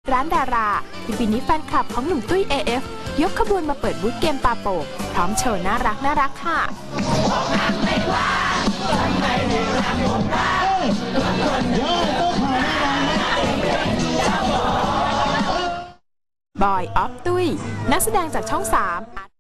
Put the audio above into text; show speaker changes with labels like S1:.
S1: ร้านดาราที่ปีนี้แฟนคลับของหนุ่มตุ้ย AF ยกขบวนมาเปิดบูธเกมตาโป่งพร้อมโชว์น่ารักค่ะบอยออฟตุ้ยนักแสดงจากช่อง 3